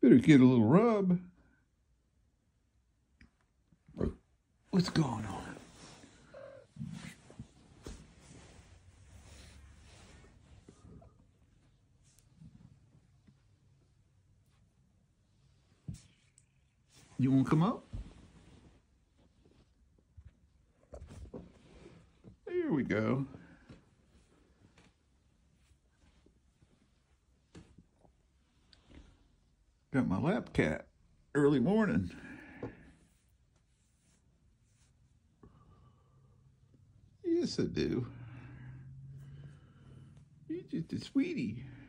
Better get a little rub. What's going on? You want to come up? There we go. Got my lap cat. Early morning. Yes, I do. You're just a sweetie.